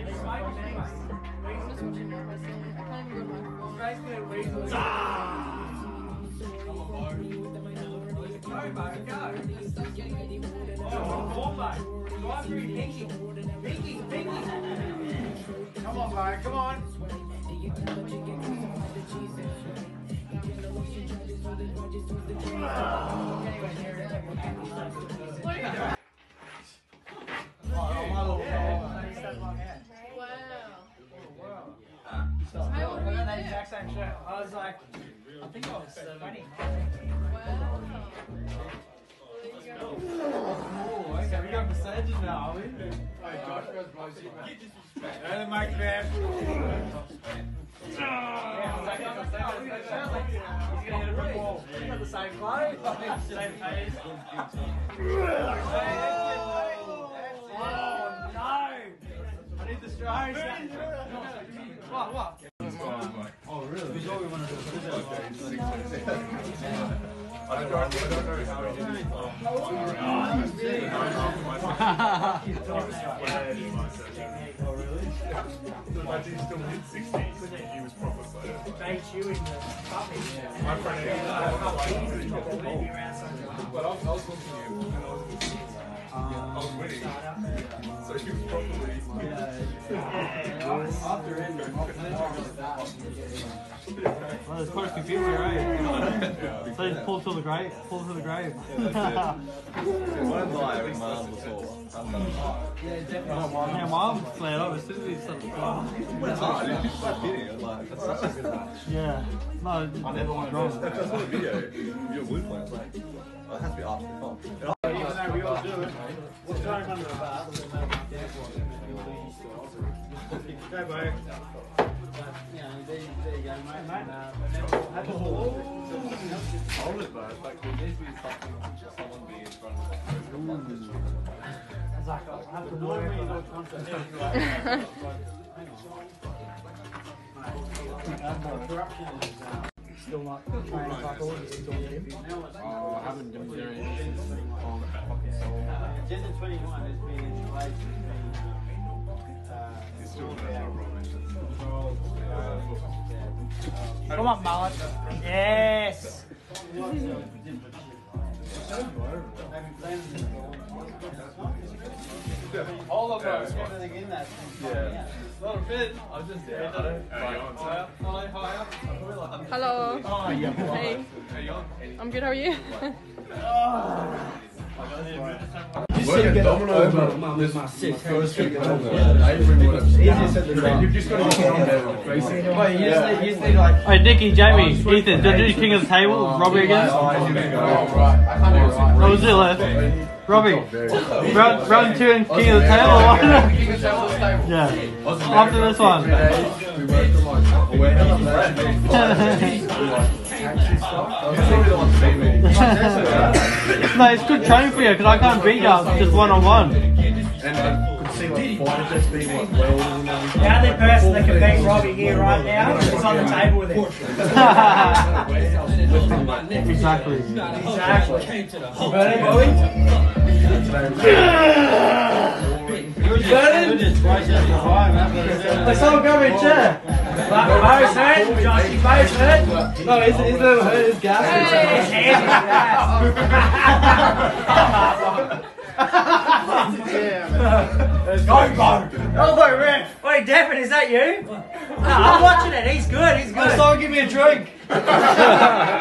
Come on, Byron, come on. I was like, I think I was 20. Oh, okay, we got massages now, are we? Hey, Josh goes blow shit, man. And Mike Graham. He's gonna hit a brick wall. We got the same clothes, same face. Oh no! I need the stripes. What? Oh really? Because all we want to do is I don't know how he did it. Oh, really? Imagine he's still mid-60s. He was proper player. They chew in the puppy. My friend but I was looking at him and I was winning. So he was probably... After ending, well, it's quite confusing, right? So just pull to the grave, pull to the grave. One lie with my arm was all. yeah, definitely. Yeah, my arm flared up as soon as he started. It's hard, it's just like hitting it. Like, that's such a good lie. Yeah. No, I never want to do that. That's not a video. You're a blue player. Like, it has to be after the film. Even though we all do it, we're throwing under the bar. Go, bro. Yeah, there you go, mate. Hold it, bro. Like, there needs to be something, someone being in front of us. It's like, I have to worry about corruption is still not playing fuck all. Still him. I haven't been doing anything on fucking soul. Agenda 21 has been placed He's still in that come on, Mullet. Yes. All of us, everything in that. Yeah. Not a bit. I'm just there. Hello. Oh, yeah. Hey. I'm good, how are you? You said get over with my six. You've just got to get on there. Wait, you just need like. Hey, Nicky, Jamie, Ethan, did you do King of the Table? Robbie again? What was it left? Robbie, round 2 and King of the Table? Yeah. After this one. No, it's good training for you because I can't beat you just one-on-one. The only person that can beat Robbie here right now is on the table with him. Exactly. Let's all go in chair. Both hurt, Joshy, both hurt. No, his little hurt his gas. His hand is Go! Elbow ref! Wait, Devin, is that you? No, I'm watching it. He's good, he's good. Someone give me a drink.